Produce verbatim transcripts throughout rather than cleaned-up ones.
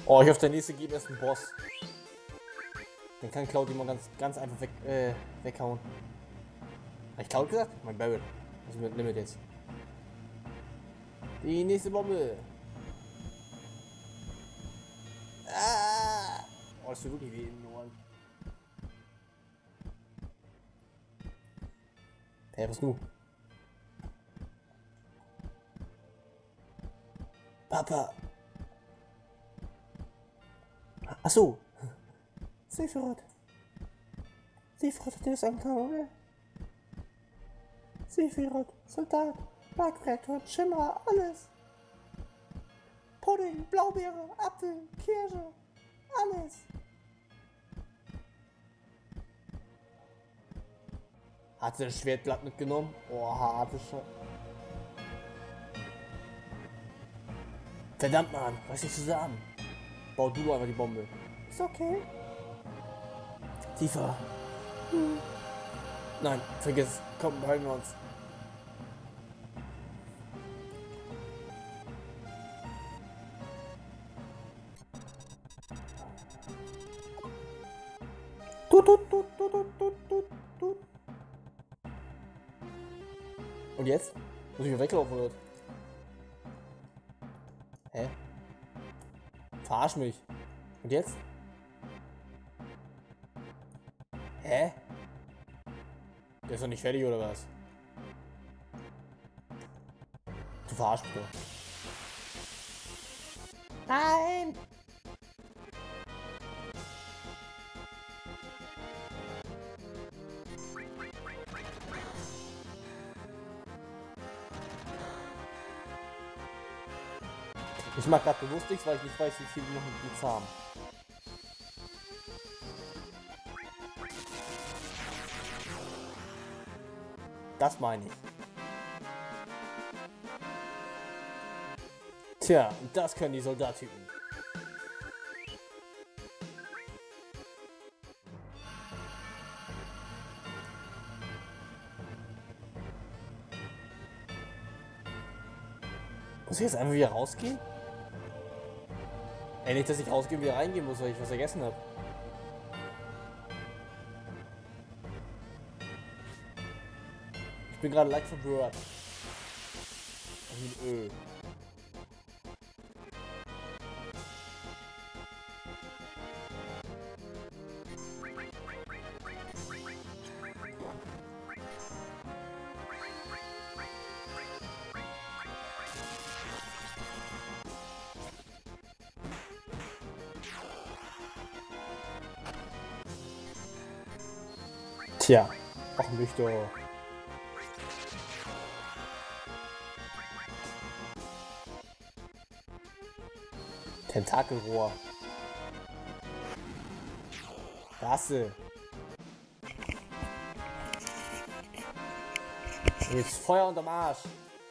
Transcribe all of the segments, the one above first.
Oh, ich hoffe, der nächste Gegner ist ein Boss. Den kann Cloud immer ganz, ganz einfach weg, äh, weghauen. Hab ich Cloud gesagt? Mein Barrel. Also mit Limit jetzt. Die nächste Bombe. Ah! Oh, das tut wirklich weh in den Ohren. Hey, was du? Papa. Ach so. Sephiroth. Sephiroth hat das angekommen, oder? Sephiroth, Soldat, Markreaktor, Shinra, alles. Pudding, Blaubeere, Apfel, Kirsche, alles. Hat sie das Schwertblatt mitgenommen? Oh, harte Scheiße. Verdammt, Mann, was ist zusammen? Bau du einfach die Bombe. Ist okay. Tiefer. Hm. Nein, vergiss es. Komm, behalten wir uns. Tut, tut, tut, tut, tut, tut, tut. Und jetzt? Muss ich wieder weglaufen oder? Hä? Verarsch mich. Und jetzt? Hä? Der ist doch nicht fertig oder was? Du verarschst mich doch. Nein! Ich mach grad bewusst nichts, weil ich nicht weiß, wie viel noch mit haben. Das meine ich. Tja, und das können die Soldattypen. Muss ich jetzt einfach wieder rausgehen? Ey, nicht, dass ich rausgehen und wieder reingehen muss, weil ich was vergessen habe. Ich bin gerade leicht verwirrt. Wie ein Öl. Tja, ach mich doch. Tentakelrohr. Rasse. Jetzt Feuer unterm Arsch.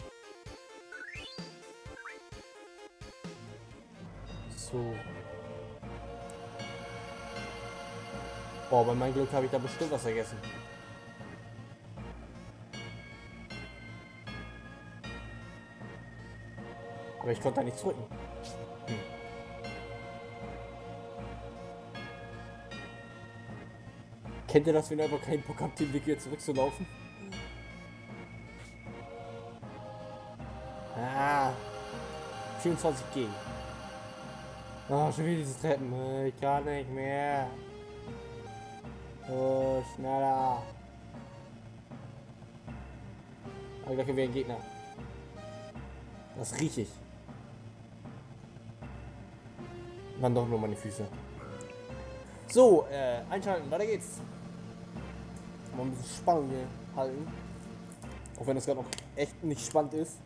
So. Boah, bei meinem Glück habe ich da bestimmt was vergessen. Aber ich konnte da nicht drücken. Hm. Kennt ihr das, wenn ihr einfach keinen Bock habt, den Weg wieder zurückzulaufen? Ah. vierundzwanzig G. Oh, schon wieder diese Treppen. Ich kann nicht mehr. Oh, schneller. Aber gleich haben wir einen Gegner. Das rieche ich. Waren doch nur meine Füße. So, äh, einschalten, weiter geht's. Mal ein bisschen Spannung hier halten. Auch wenn das gerade noch echt nicht spannend ist.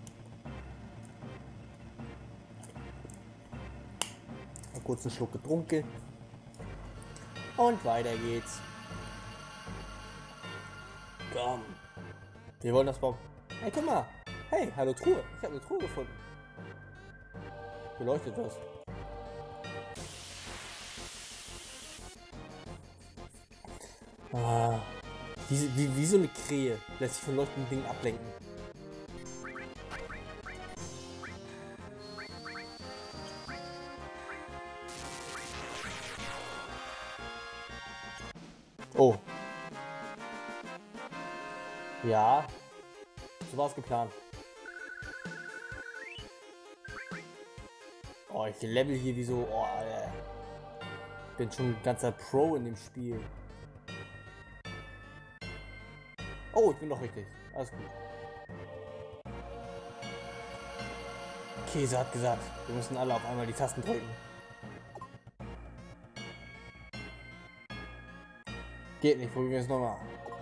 Mal kurz einen Schluck getrunken. Und weiter geht's. Komm. Wir wollen das Baum. Hey, guck mal. Hey, hallo Truhe. Ich habe eine Truhe gefunden. Beleuchtet das. Ah. Wie, wie, wie so eine Krähe. Lässt sich von leuchtenden Dingen ablenken. Oh. Ja. So war es geplant. Oh, ich level hier wie so. Oh, Alter. Ich bin schon ein ganzer Pro in dem Spiel. Oh, ich bin doch richtig. Alles gut. Käse hat gesagt, wir müssen alle auf einmal die Tasten drücken. Geht nicht, probieren wir es nochmal.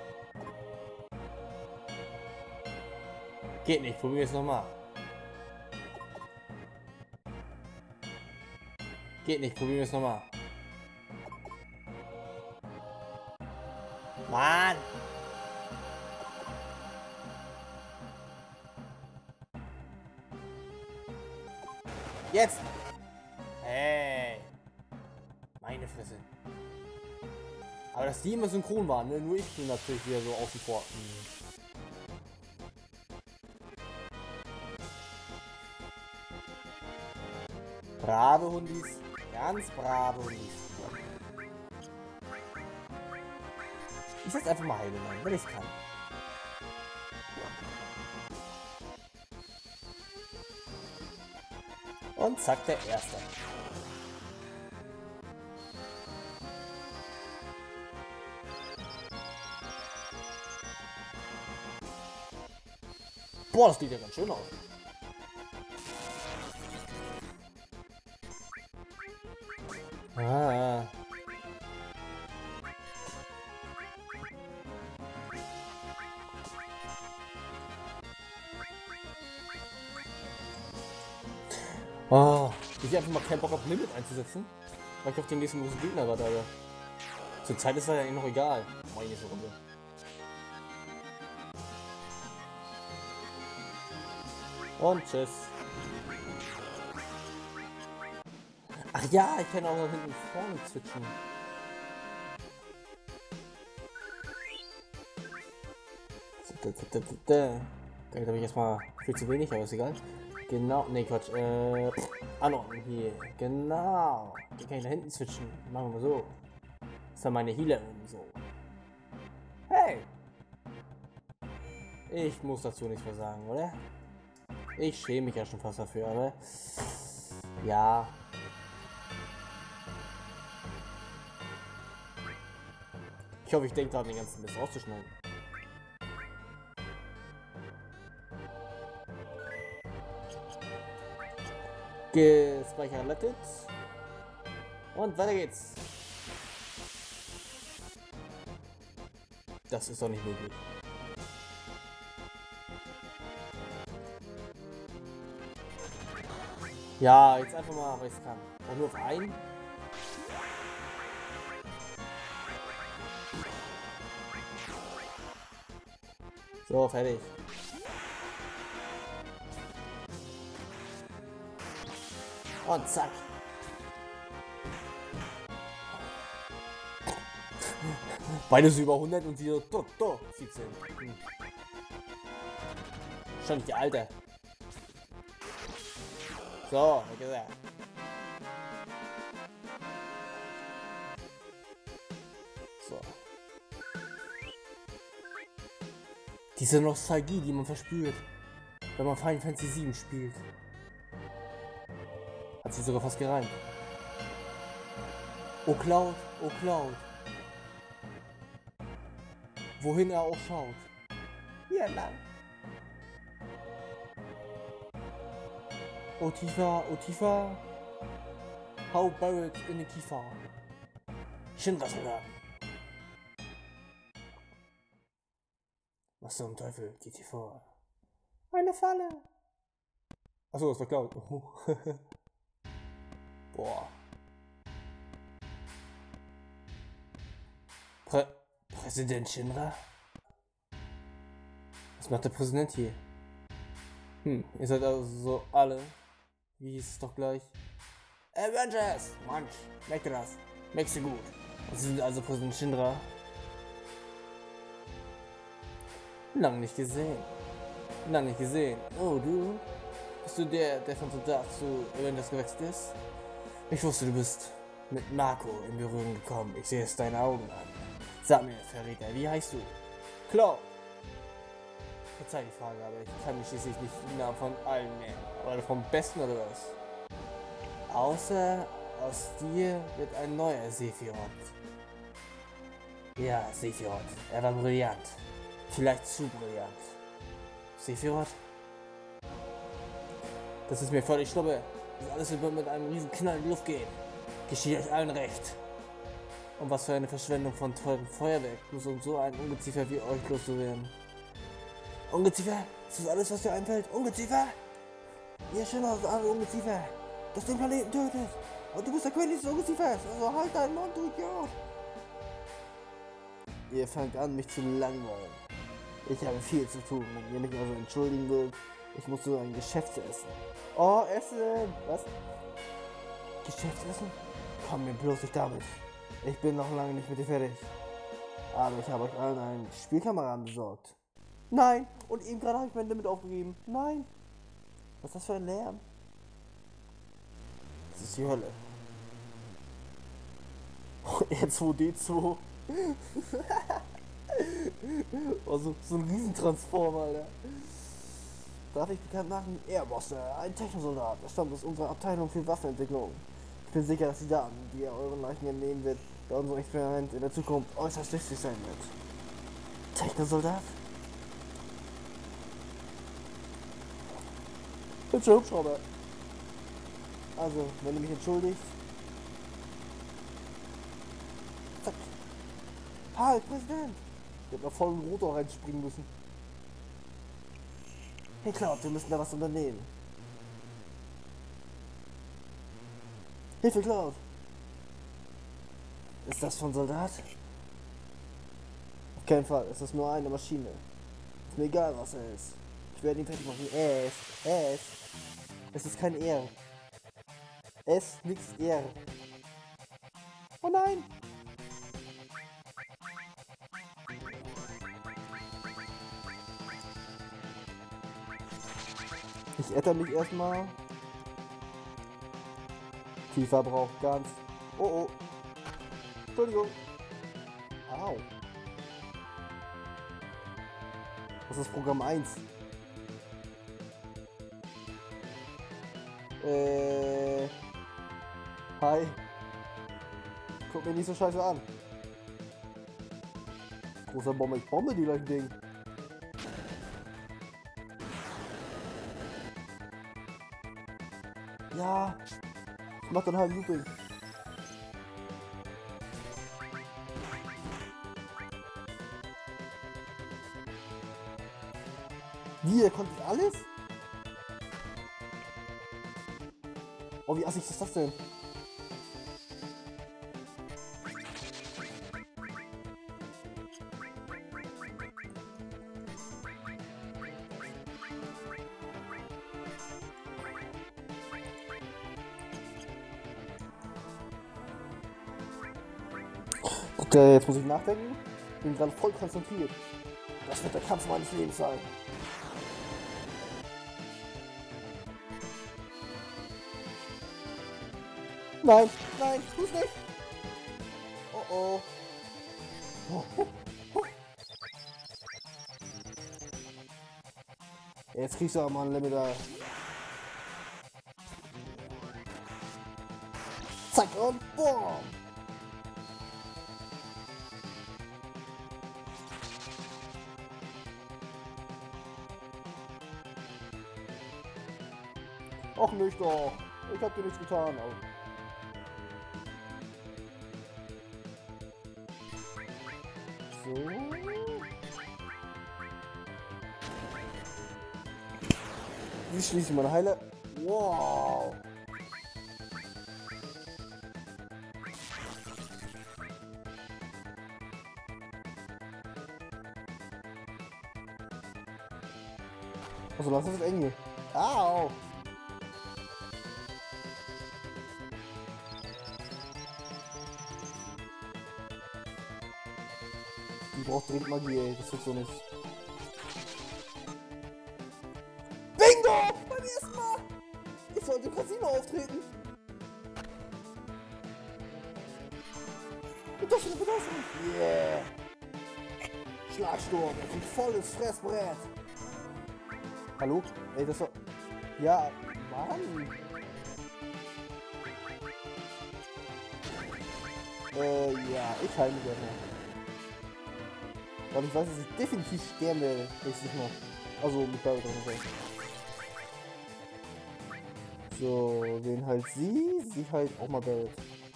Geht nicht, probieren wir es nochmal. Geht nicht, probieren wir es nochmal. Mann! Jetzt! Hey! Meine Fresse. Aber dass die immer synchron waren, ne? Nur ich bin natürlich wieder so außen vor. Hm. Brave Hundis. Ganz brave Hundis. Ich setze einfach mal Heilung ein, wenn ich kann. Und zack, der Erste. Boah, das sieht ja ganz schön aus. Ah. Oh, ich habe einfach mal keinen Bock auf Limit einzusetzen, weil ich auf den nächsten großen Gegner warte. Zur Zeit ist er ja eigentlich noch egal. Meine nächste Runde. Und tschüss. Ach ja, ich kann auch noch hinten vorne switchen. Da habe ich erstmal viel zu wenig, aber ist egal. Genau, ne Quatsch, äh, anordnen hier, genau. Die kann ich da hinten switchen, machen wir so. Das ist dann meine Healerin, so. Hey! Ich muss dazu nichts mehr sagen, oder? Ich schäme mich ja schon fast dafür, aber... Ja. Ich hoffe, ich denke da den ganzen Mist rauszuschneiden. Gespeichert. Und weiter geht's. Das ist doch nicht möglich. Ja, jetzt einfach mal, weil ich es kann. Und nur auf einen. So, fertig. Und zack. Beide so über hundert und sie so, do, do, siebzehn. Hm. Schon die Alte. So, wie gesagt. So. Diese Nostalgie, die man verspürt, wenn man Final Fantasy sieben spielt. Hat sich sogar fast gereimt. Oh Cloud, oh Cloud. Wohin er auch schaut. Hier lang. Oh Tifa, oh Tifa. How buried in the Kiefer. Shinras hören. Was zum Teufel geht hier vor? Eine Falle. Achso, das war Cloud. Oh. Boah. Prä Präsident Shinra? Was macht der Präsident hier? Hm, ihr seid also so alle. Wie hieß es doch gleich? Avengers! Manch, merkt ihr das? Merkst du gut. Sie sind also Präsident Shinra. Lang nicht gesehen. Lang nicht gesehen. Oh, du? Bist du der, der von Soldat zu Avengers gewechselt ist? Ich wusste, du bist mit Marco in Berührung gekommen. Ich sehe es deinen Augen an. Sag mir, Verräter, wie heißt du? Klau. Verzeih die Frage, aber ich kann mich schließlich nicht den Namen von allen nennen. Oder vom Besten oder was? Außer aus dir wird ein neuer Sephiroth. Ja, Sephiroth. Er war brillant. Vielleicht zu brillant. Sephiroth? Das ist mir völlig schnuppe. Das alles wird mit einem riesen Knall in die Luft gehen. Geschieht euch allen recht. Und was für eine Verschwendung von teurem Feuerwerk, bloß um so ein Ungeziefer wie euch loszuwerden. Ungeziefer? Ist das alles, was dir einfällt? Ungeziefer? Ihr schöner alle Ungeziefer, das den Planeten tötet. Und du bist der König des Ungeziefer. Also halt deinen Mund, du Idiot. Ihr fangt an, mich zu langweilen. Ich habe viel zu tun, und ihr mich also entschuldigen würdet. Ich muss so ein Geschäftsessen. Oh, Essen! Was? Geschäftsessen? Komm mir bloß nicht damit. Ich bin noch lange nicht mit dir fertig. Aber ich habe euch allen einen Spielkameraden besorgt. Nein! Und eben gerade habe ich mein Limit aufgegeben. Nein! Was ist das für ein Lärm? Das ist die Hölle. R zwei D zwei. Oh, so, so ein Riesentransformer, Alter. Darf ich bekannt machen? Airboss, ein Technosoldat. Er stammt aus unserer Abteilung für Waffenentwicklung. Ich bin sicher, dass die Daten, die er euren Leichen entnehmen wird, bei unserem Experiment in der Zukunft äußerst wichtig sein wird. Technosoldat? Hübscher Hubschrauber. Also, wenn du mich entschuldigst. Zack. Halt, Präsident! Ich hätte noch voll in Rotor reinspringen müssen. Hey Cloud, wir müssen da was unternehmen. Hilfe, Cloud! Ist das von Soldat? Auf keinen Fall, es ist nur eine Maschine. Ist mir egal, was er ist. Ich werde ihn fertig machen. S, S. Es ist kein R. S, nix R. Oh nein! Ich ätter mich erstmal. Tiefer braucht ganz. Oh oh. Entschuldigung. Au. Das ist Programm eins. Äh. Hi. Guck mir nicht so scheiße an. Großer Bombe, ich bombe die gleichen Ding. Ja. Ich mach dann halt Looping. Wie, ihr konntet alles? Oh, wie assig ist das denn? Okay, jetzt muss ich nachdenken. Ich bin gerade voll konzentriert. Das wird der Kampf meines Lebens sein. Nein, nein, tu's nicht! Oh oh. Oh, oh, oh. Jetzt kriegst du auch mal ein Limiter. Zack und boom! Och nicht doch. Ich hab dir nichts getan. Oh. So. Wie schließe ich meine Heile? Wow. Also lass es eng hier. Au. Die braucht dringend Magie, ey. Das wird so nicht. Bingo! Beim ersten Mal! Ich sollte im Casino auftreten. Unterschied, Unterschied. Yeah. Schlagsturm, er kriegt volles Fressbrett. Hallo? Ey, das war... Ja, Mann. Äh, ja, ich heile mich erstmal. Weil ich weiß, dass ich definitiv sterben werde, nächstes Mal. Also mit Barrett auf jeden Fall. So, wen halt sie? Sie halt auch mal Barrett.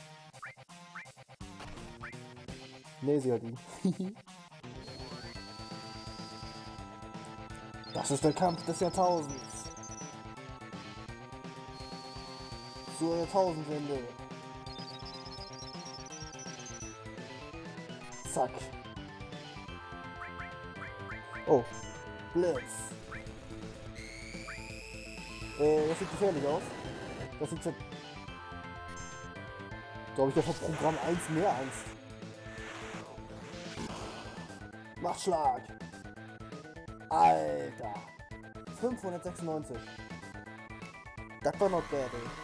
Ne, sie hat ihn. Das ist der Kampf des Jahrtausends. Zur Jahrtausendwende. Zack. Oh. Blitz. Äh, das sieht gefährlich aus. Das sieht so... Glaube ich, der hat Programm eins mehr Angst. Machtschlag. Alter. fünfhundertsechsundneunzig. Das war not bad, ey.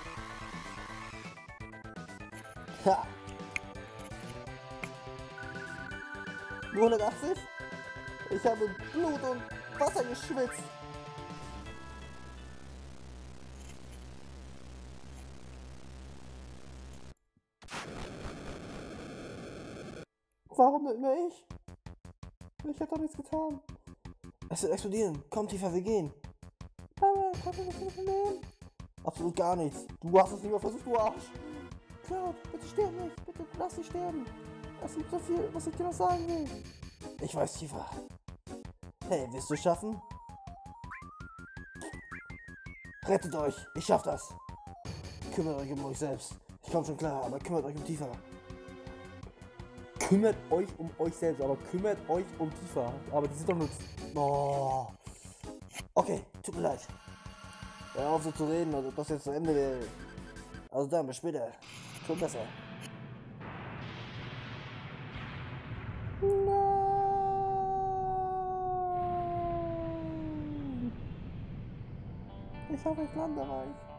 Ha. Nur hundertachtzig? Ich habe Blut und Wasser geschwitzt. Warum nicht mehr ich? Ich hab doch nichts getan. Es wird explodieren. Komm tiefer, wir gehen. Aber kannst du das nicht nehmen? Absolut gar nichts. Du hast es nicht mehr versucht, du Arsch. Cloud, bitte sterb nicht. Bitte lass dich sterben. Es gibt so viel, was ich dir noch sagen will. Ich weiß tiefer. Hey, willst du es schaffen? Rettet euch. Ich schaff das. Kümmert euch um euch selbst. Ich komm schon klar, aber kümmert euch um tiefer. Kümmert euch um euch selbst, aber kümmert euch um tiefer. Aber die sind doch nur... Oh. Okay, tut mir leid. Hör auf so zu reden, also das jetzt zu Ende wäre. Also dann, bis später. Schon besser. Nein. Ich hoffe, ich lande reich.